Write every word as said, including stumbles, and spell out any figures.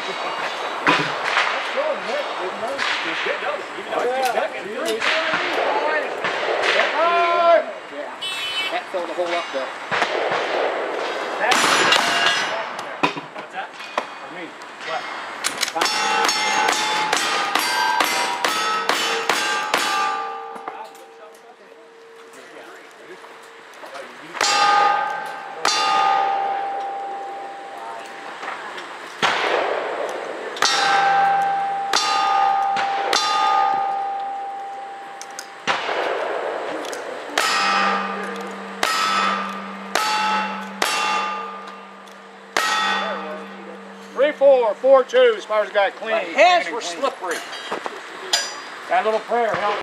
showing Nick, didn't they? He's good, though. Even though he's ducking. Yeah. That filled the hole up though. What's that? For me. What? Three, four, four, two, as far as got clean. My hands clean were clean. slippery. That little prayer helped.